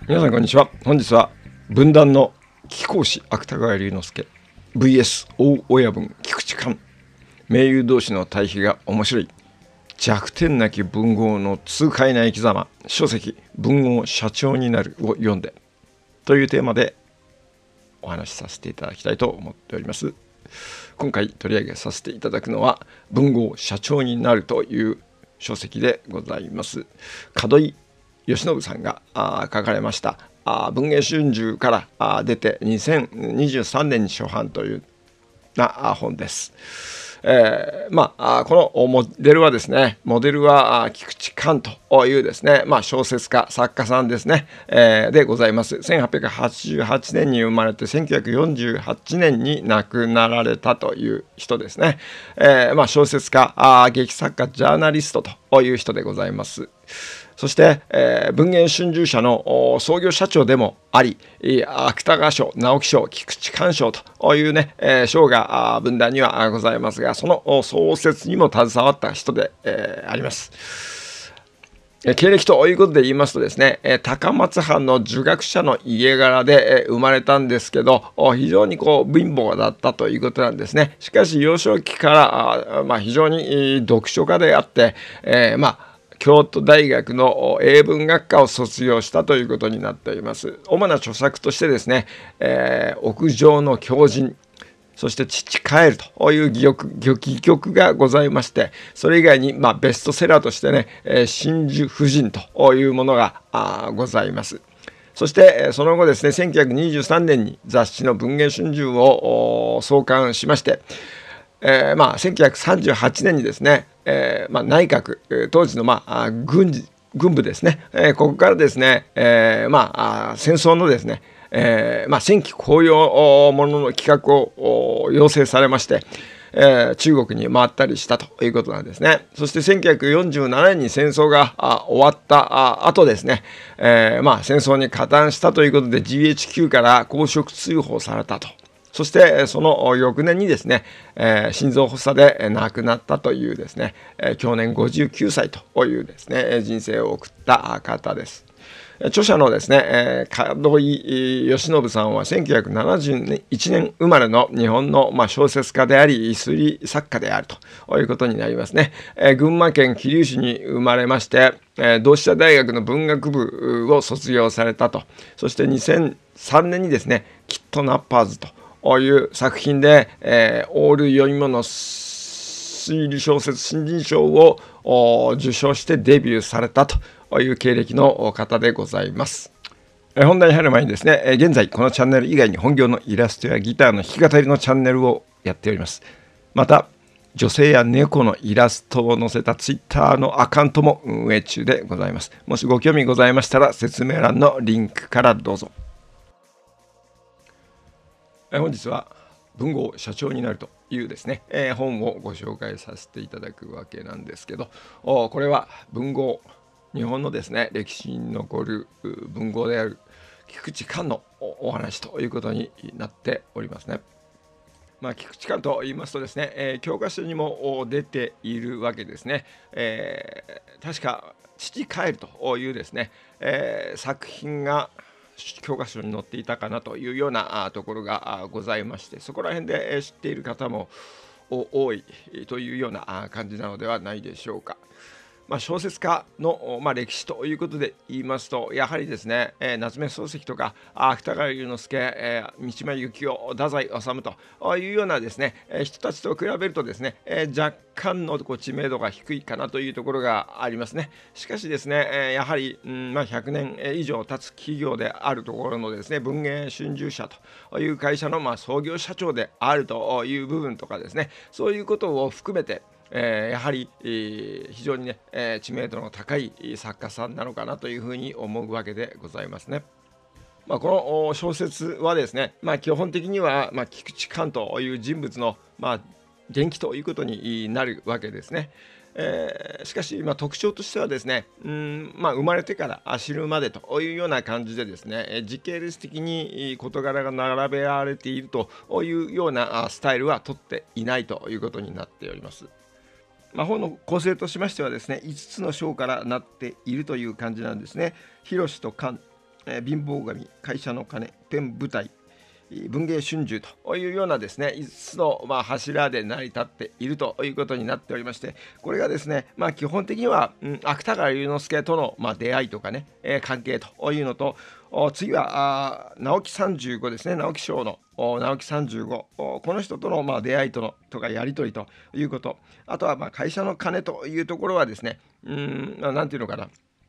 皆さんこんにちは。本日は文壇の貴公子芥川龍之介 VS 大親分菊池寛、名優同士の対比が面白い弱点なき文豪の痛快な生き様、書籍文豪社長になるを読んでというテーマでお話しさせていただきたいと思っております。今回取り上げさせていただくのは文豪社長になるという書籍でございます。門井慶喜さんが書かれました文藝春秋から出て2023年に初版という本です。このモデルはですね、菊池寛というですね、小説家作家さんですね、でございます。1888年に生まれて1948年に亡くなられたという人ですね。小説家劇作家ジャーナリストという人でございます。そして、文藝春秋社の創業社長でもあり、芥川賞、直木賞、菊池寛賞というね、賞が文壇にはございますが、その創設にも携わった人で、あります。経歴ということで言いますとですね、高松藩の儒学者の家柄で生まれたんですけど、非常に貧乏だったということなんですね。しかし幼少期から非常に読書家であって、京都大学の英文学科を卒業したということになっております。主な著作としてですね、屋上の狂人、そして父帰るという戯曲がございまして、それ以外にベストセラーとしてね、真珠夫人というものがございます。そしてその後ですね、1923年に雑誌の文藝春秋を創刊しまして、1938年にですね、内閣、当時の軍部ですね、ここからですね、戦争のですね、戦機公用ものの企画を要請されまして、中国に回ったりしたということなんですね。そして1947年に戦争が終わった後ですね、戦争に加担したということで GHQ から公職追放されたと。そしてその翌年にですね、心臓発作で亡くなったというですね、享年59歳というですね、人生を送った方です。著者のですね、門井慶喜さんは1971年生まれの日本の小説家であり推理作家であるということになりますね。群馬県桐生市に生まれまして、同志社大学の文学部を卒業されたと。そして2003年にですね、キッドナッパーズという作品で、オール読み物推理小説新人賞を受賞してデビューされたという経歴の方でございます。本題に入る前にですね、現在このチャンネル以外に本業のイラストやギターの弾き語りのチャンネルをやっております。また女性や猫のイラストを載せたツイッターのアカウントも運営中でございます。もしご興味ございましたら説明欄のリンクからどうぞ。本日は文豪社長になるというですね、本をご紹介させていただくわけなんですけど、これは文豪、日本のですね歴史に残る文豪である菊池寛のお話ということになっておりますね。菊池寛と言いますとですね、教科書にも出ているわけですね。確か父帰るというですね、作品が教科書に載っていたかなというようなところがございまして、そこら辺で知っている方も多いというような感じなのではないでしょうか。小説家の、歴史ということで言いますと、やはりですね、夏目漱石とか芥川龍之介、三島由紀夫、太宰治というようなですね、人たちと比べるとですね、若干の知名度が低いかなというところがありますね。しかしですね、やはり、100年以上経つ企業であるところのですね、文藝春秋社という会社の創業社長であるという部分とかですね、そういうことを含めてやはり、非常にね、知名度の高い作家さんなのかなというふうに思うわけでございますね。この小説はですね、基本的には、菊池寛という人物の、伝記ということになるわけですね。しかし、特徴としてはですね、生まれてから死ぬまでというような感じでですね、時系列的に事柄が並べられているというようなスタイルは取っていないということになっております。本の構成としましてはですね、5つの章からなっているという感じなんですね。広しと寛、 貧乏神、会社の金、ペン部隊、文藝春秋というようなですね5つの柱で成り立っているということになっておりまして、これがですね基本的には、芥川龍之介との出会いとかね、関係というのと、次は直木35ですね、直木賞の直木35、この人との出会いとかやり取りということ、あとは会社の金というところはですね、なんていうのかな、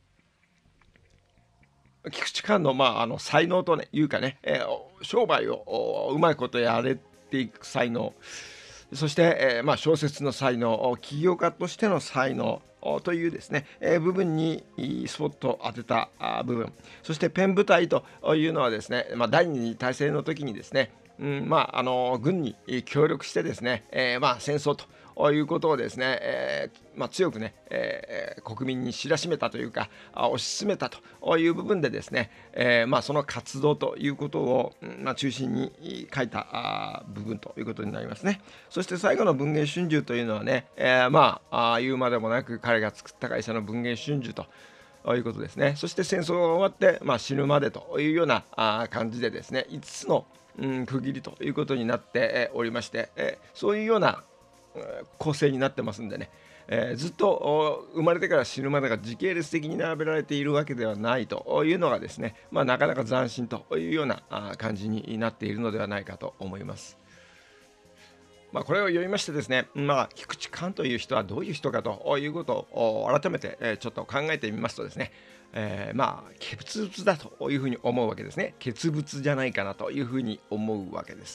菊池寛の才能というかね、商売をうまいことやれていく才能、そして、小説の才能、起業家としての才能というですね、部分にスポットを当てた部分、そしてペン部隊というのはですね、第二次大戦の時にですね、軍に協力してですね、戦争ということをですね、強くね、国民に知らしめたというか推し進めたという部分でですね、その活動ということを、中心に書いた部分ということになりますね。そして最後の文藝春秋というのはね、言うまでもなく彼が作った会社の文藝春秋ということですね。そして戦争が終わって、死ぬまでというような感じでですね、5つの区切りということになっておりまして、そういうような構成になってますんでね、ずっと生まれてから死ぬまでが時系列的に並べられているわけではないというのがですね、なかなか斬新というような感じになっているのではないかと思います。これを読みましてですね、菊池寛という人はどういう人かということを改めてちょっと考えてみますとですね、傑物だというふうに思うわけですね。傑物じゃないかなというふうに思うわけです。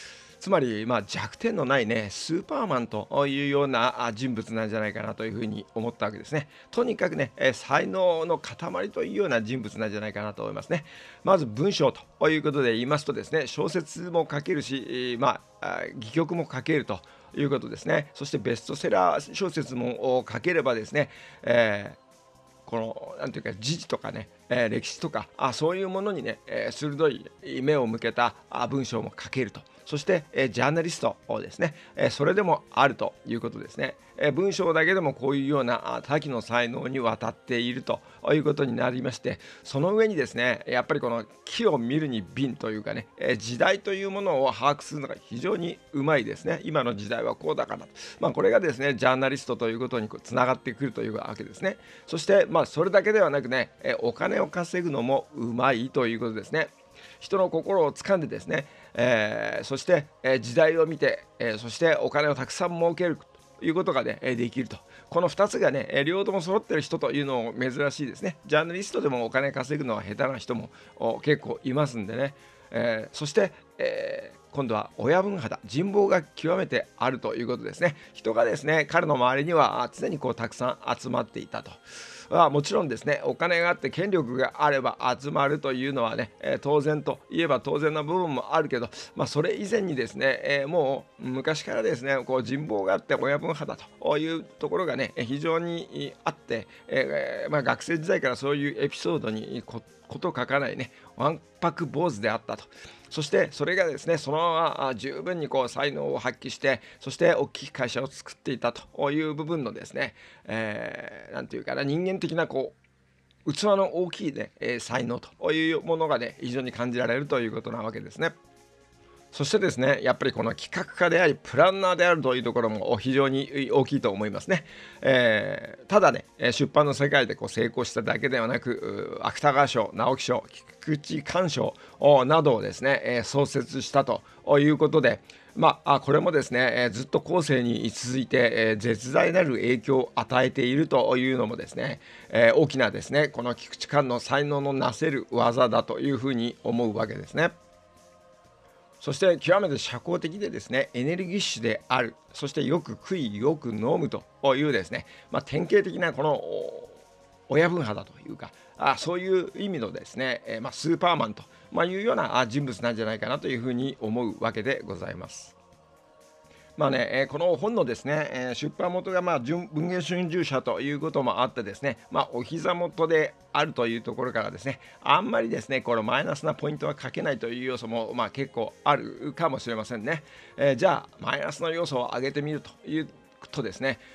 つまり、弱点のないねスーパーマンというような人物なんじゃないかなというふうに思ったわけですね。とにかくね、才能の塊というような人物なんじゃないかなと思いますね。まず文章ということで言いますとですね、小説も書けるし、戯曲も書けるということですね。そしてベストセラー小説も書ければですね、このなんていうか時事とかね、歴史とかそういうものにね、鋭い目を向けた文章も書けると。そして、ジャーナリストをですね、それでもあるということですね。文章だけでもこういうような多岐の才能にわたっているということになりまして、その上にですねやっぱりこの木を見るに敏というかね、時代というものを把握するのが非常にうまいですね。今の時代はこうだからと、これがですねジャーナリストということにつながってくるというわけですね。そしてそれだけではなくね、お金を稼ぐのもうまいということですね。人の心を掴んでですね、そして、時代を見て、そしてお金をたくさん儲けるということがね、できると。この2つがね、両方とも揃ってる人というのも珍しいですね。ジャーナリストでもお金稼ぐのは下手な人も結構いますんでね。そして、今度は親分肌、人望が極めてあるということですね。人がですね、彼の周りには常にたくさん集まっていたと。もちろんですね、お金があって権力があれば集まるというのはね、当然といえば当然な部分もあるけど、それ以前にですね、もう昔からですね、人望があって親分肌というところがね、非常にあって、学生時代からそういうエピソードにこと書かないね、わんぱく坊主であったと。そしてそれがですね、そのまま十分に才能を発揮して、そして大きい会社を作っていたという部分のですね、なんていうかな、人間的な器の大きいね、才能というものがね、非常に感じられるということなわけですね。そしてですね、やっぱりこの企画家でありプランナーであるというところも非常に大きいと思いますね。ただね、出版の世界で成功しただけではなく、芥川賞、直木賞、菊池寛賞などをですね、創設したということで、これもですね、ずっと後世に続いて、絶大なる影響を与えているというのもですね、大きなですね、この菊池寛の才能のなせる技だというふうに思うわけですね。そして極めて社交的でですね、エネルギッシュである、そしてよく食いよく飲むというですね、典型的なこの親分肌というか、そういう意味のですね、スーパーマンというような人物なんじゃないかなというふうに思うわけでございます。この本のですね、出版元が文藝春秋社ということもあってですね、お膝元であるというところからですね、あんまりですね、このマイナスなポイントは書けないという要素も結構あるかもしれませんね。じゃあマイナスの要素を上げてみるというとですね、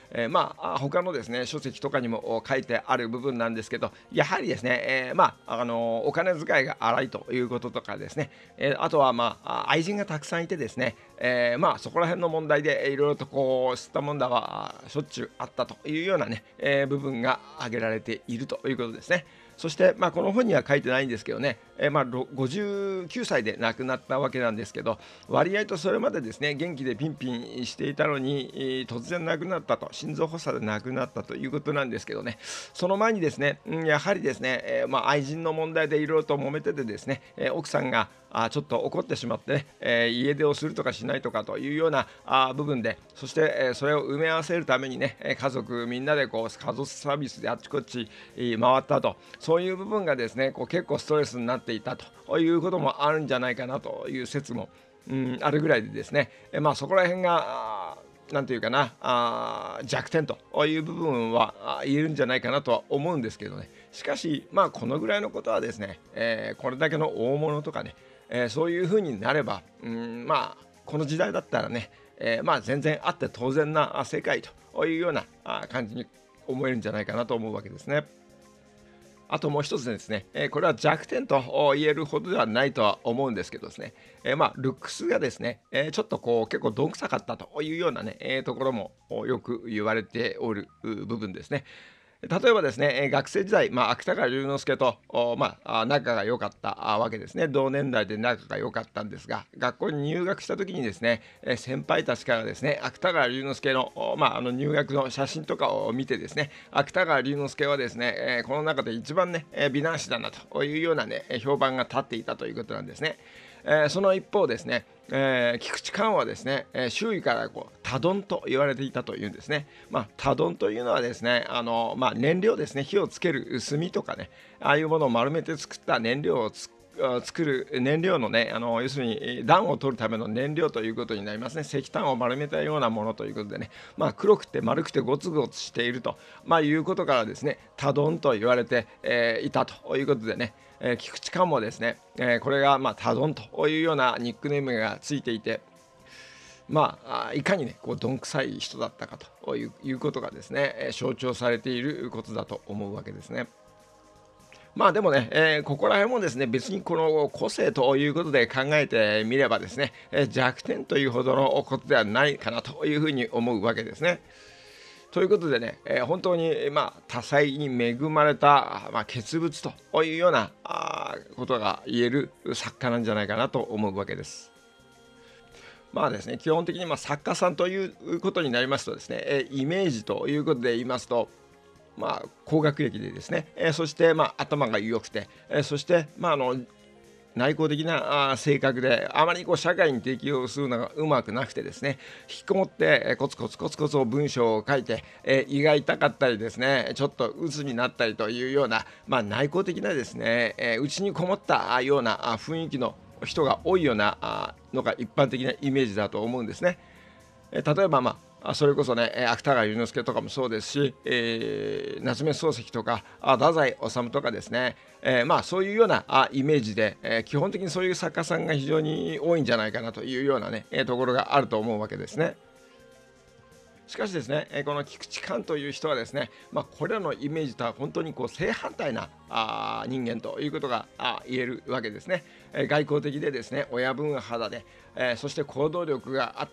他のですね書籍とかにも書いてある部分なんですけど、やはりですね、お金遣いが荒いということとかですね、あとは愛人がたくさんいてですね、そこら辺の問題でいろいろとこう吸ったもんだはしょっちゅうあったというようなね、部分が挙げられているということですね。そして、この本には書いてないんですけどね、59歳で亡くなったわけなんですけど、割合とそれまでですね元気でピンピンしていたのに、突然亡くなったと、心臓発作で亡くなったということなんですけどね、その前にですね、やはりですね、愛人の問題でいろいろと揉めててですね、奥さんがちょっと怒ってしまってね、家出をするとかしないとかというような部分で、そして、それを埋め合わせるためにね、家族みんなでこう家族サービスであっちこっち回ったと、そういう部分がですね結構ストレスになっていたということもあるんじゃないかなという説も、あるぐらいでですね、そこら辺がなんていうかな、弱点という部分は言えるんじゃないかなとは思うんですけどね。しかしこのぐらいのことはですね、これだけの大物とかね、そういう風になれば、この時代だったらね、全然あって当然な世界というような感じに思えるんじゃないかなと思うわけですね。あともう一つですね、これは弱点と言えるほどではないとは思うんですけどですね、ルックスがですね、ちょっとこう結構どんくさかったというようなね、ところもよく言われておる部分ですね。例えばですね、学生時代、芥川龍之介と、仲が良かったわけですね。同年代で仲が良かったんですが、学校に入学した時にですね、先輩たちからですね、芥川龍之介の、入学の写真とかを見てですね、芥川龍之介はですね、この中で一番ね、美男子だなというようなね、評判が立っていたということなんですね。その一方ですね、菊池寛はですね、周囲からこう多丼と言われていたというんですね。多丼というのはですね、燃料ですね、火をつける炭とかね、ああいうものを丸めて作った燃料を作る燃料のね、要するに暖を取るための燃料ということになりますね。石炭を丸めたようなものということでね、黒くて丸くてゴツゴツしていると、いうことからですね、多丼と言われて、いたということでね、菊池寛もですね、これが多丼というようなニックネームがついていて、いかにねこうどんくさい人だったかということがですね、象徴されていることだと思うわけですね。でもね、ここら辺もですね別にこの個性ということで考えてみればですね、弱点というほどのことではないかなというふうに思うわけですね。ということでね、本当に多彩に恵まれた、傑物というようなことが言える作家なんじゃないかなと思うわけです。ですね、基本的に作家さんということになりますとですね、イメージということで言いますと、高学歴でですね、そして頭が良くて、そして内向的な性格で、あまりこう社会に適応するのがうまくなくてですね、引きこもってコツコツコツコツ文章を書いて、胃が痛かったりですね、ちょっと鬱になったりというような、内向的なですね、内にこもったような雰囲気の人が多いようなのが一般的なイメージだと思うんですね。例えばそれこそね、芥川龍之介とかもそうですし、夏目漱石とか太宰治とかですね、そういうようなイメージで、基本的にそういう作家さんが非常に多いんじゃないかなというようなね、ところがあると思うわけですね。しかしですね、この菊池寛という人はですね、これらのイメージとは本当にこう正反対な人間ということが言えるわけですね。外交的でですね、親分肌で、そして行動力があって、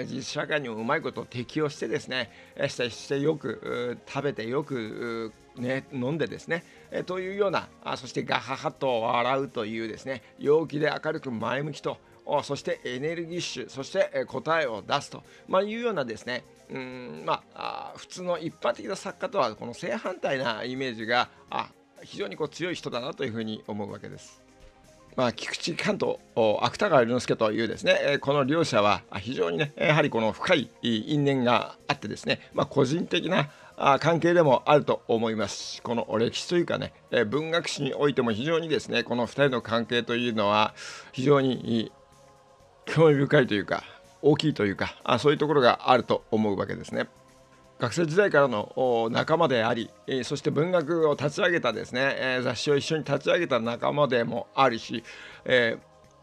実社会にもうまいことを適応してですね、してよく食べてよく飲んでですね、というようなそしてガハハと笑うというですね、陽気で明るく前向きと、そしてエネルギッシュ、そして答えを出すと、いうようなですね、普通の一般的な作家とはこの正反対なイメージが非常にこう強い人だなというふうに思うわけです。菊池寛と芥川龍之介というですね、この両者は非常にねやはりこの深い因縁があってですね、個人的な関係でもあると思いますし、この歴史というかね、文学史においても非常にですねこの2人の関係というのは非常に興味深いというか大きいというかそういうところがあると思うわけですね。学生時代からの仲間であり、そして文学を立ち上げたですね、雑誌を一緒に立ち上げた仲間でもあるし、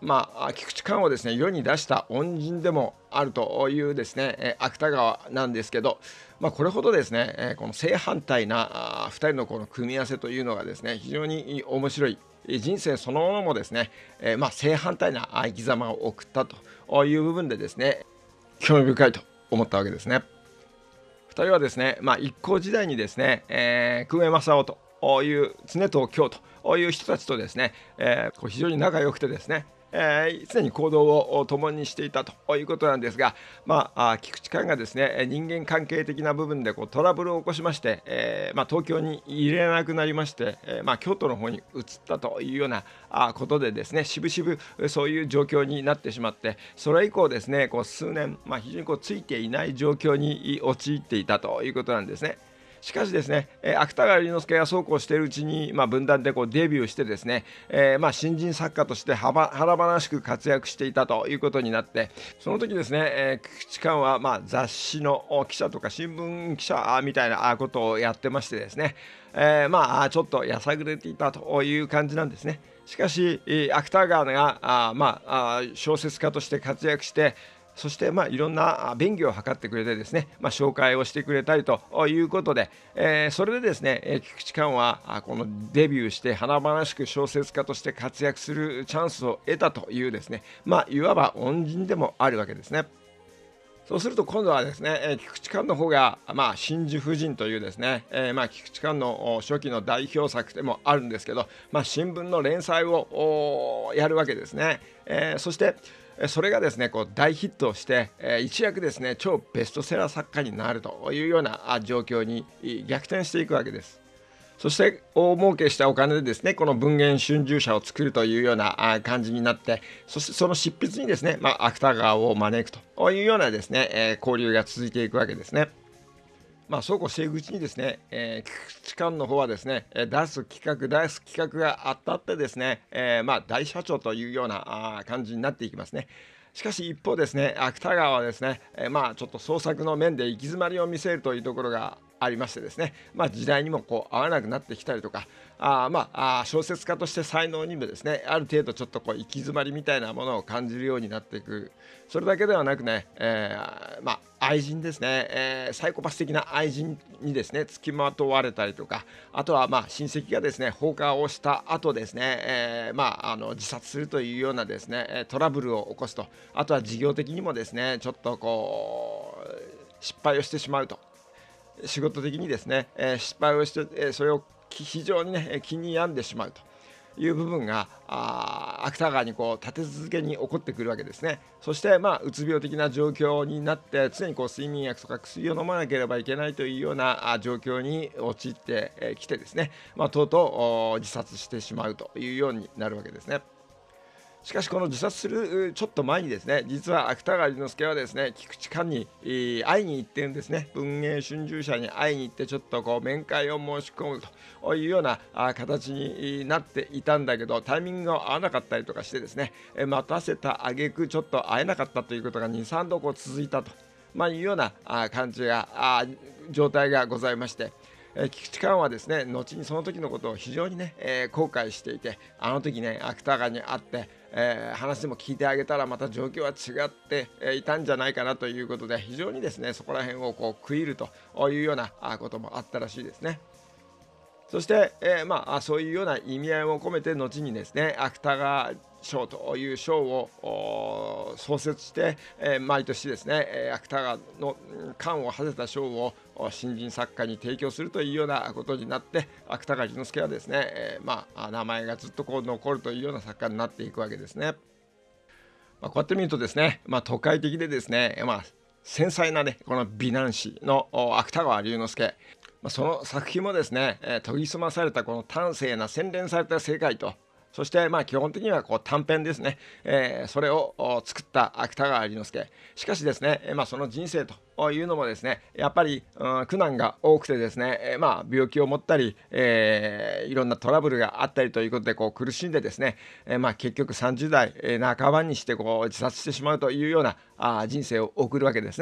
菊池寛をですね世に出した恩人でもあるというですね、芥川なんですけど、これほどですね、この正反対な2人のこの組み合わせというのがですね非常に面白い。人生そのものもですね、正反対な生き様を送ったという部分でですね興味深いと思ったわけですね。2人はですね、一行時代にですね、久米正雄という常藤京という人たちとですね、非常に仲良くてですね、常に行動を共にしていたということなんですが、菊池寛がですね人間関係的な部分でトラブルを起こしまして、東京に入れなくなりまして、京都の方に移ったというようなことでですねしぶしぶそういう状況になってしまって、それ以降ですね数年、非常についていない状況に陥っていたということなんですね。しかしですね、芥川龍之介がそうこうしているうちに、文壇でデビューしてですね、新人作家として華々しく活躍していたということになって、その時ですね、菊池寛は雑誌の記者とか新聞記者みたいなことをやってましてですね、ちょっとやさぐれていたという感じなんですね。しかし芥川が小説家として活躍して、そしていろんな便宜を図ってくれてですね、紹介をしてくれたりということで、それでですね菊池寛はこのデビューして華々しく小説家として活躍するチャンスを得たというですね、いわば恩人でもあるわけですね。そうすると今度はですね、菊池寛の方が、真珠夫人というですね、菊池寛の初期の代表作でもあるんですけど、新聞の連載をやるわけですね。そしてそれがですね大ヒットして、一躍ですね超ベストセラー作家になるというような状況に逆転していくわけです。そして大儲けしたお金でですねこの文藝春秋社を作るというような感じになって、そしてその執筆にですね、芥川を招くというようなですね、交流が続いていくわけですね。そうこうしていくうちにですね、菊池寛の方はですね出す企画があったってですね、大社長というような感じになっていきますね。しかし一方ですね芥川はですね、ちょっと創作の面で行き詰まりを見せるというところがありましてですね、時代にも合わなくなってきたりとか、小説家として才能にもですねある程度ちょっと行き詰まりみたいなものを感じるようになっていく。それだけではなくね、愛人ですね、サイコパス的な愛人にですね付きまとわれたりとか、あとは親戚がですね放火をした後ですね、自殺するというようなですねトラブルを起こすと、あとは事業的にもですねちょっと失敗をしてしまうと、仕事的にですね、失敗をして、それを非常にね気に病んでしまうという部分が芥川に立て続けに起こってくるわけですね。そしてうつ病的な状況になって常に睡眠薬とか薬を飲まなければいけないというような状況に陥ってきてですね、とうとう自殺してしまうというようになるわけですね。しかしこの自殺するちょっと前にですね実は芥川龍之介はですね菊池寛に会いに行ってるんですね。文藝春秋社に会いに行ってちょっと面会を申し込むというような形になっていたんだけど、タイミングが合わなかったりとかしてですね待たせた挙句ちょっと会えなかったということが 2,3 度続いたと、いうような感じが状態がございまして、菊池寛はですね後にその時のことを非常にね、後悔していて、あの時ね芥川に会って、話でも聞いてあげたらまた状況は違って、いたんじゃないかなということで、非常にですねそこら辺を食い入るというようなこともあったらしいですね。そして、そういうような意味合いを込めて後にですね芥川賞という賞を創設して、毎年ですね芥川の冠を馳せた賞を新人作家に提供するというようなことになって、芥川龍之介はですね、名前がずっと残るというような作家になっていくわけですね。こうやって見るとですね、都会的でですね、繊細なねこの美男子の芥川龍之介、その作品もですね、研ぎ澄まされたこの端正な洗練された世界と、そして基本的には短編ですね、それを作った芥川龍之介。しかしですね、その人生というのもですねやっぱり、苦難が多くてですね、病気を持ったり、いろんなトラブルがあったりということで苦しんでですね、結局30代半ばにして自殺してしまうというような人生を送るわけですね。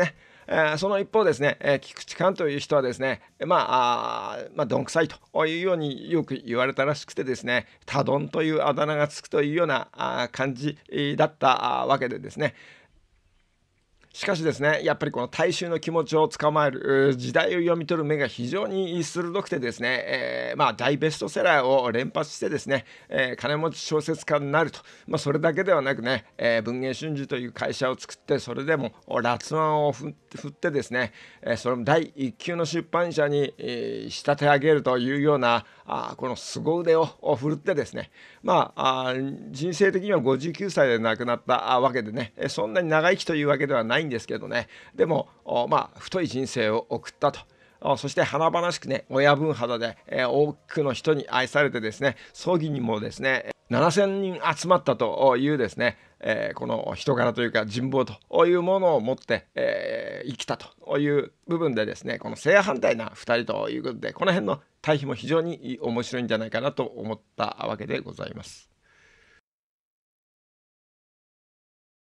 その一方ですね、菊池寛という人はですね、どんくさいというようによく言われたらしくてですね、タドンというあだ名がつくというような感じだったわけでですね、しかしですね、やっぱりこの大衆の気持ちを捕まえる、時代を読み取る目が非常に鋭くてですね、大ベストセラーを連発してですね、金持ち小説家になると、それだけではなくね、文藝春秋という会社を作って、それでも辣腕を振ってですね、その第一級の出版社に、仕立て上げるというようなこの凄腕を振るってですね、人生的には59歳で亡くなったわけでね、そんなに長生きというわけではないんですけどね、でも太い人生を送ったと。そして華々しくね、親分肌で、多くの人に愛されてですね、葬儀にもですね7000人集まったというですね、この人柄というか人望というものを持って、生きたという部分でですね、この正反対な2人ということで、この辺の対比も非常に面白いんじゃないかなと思ったわけでございます。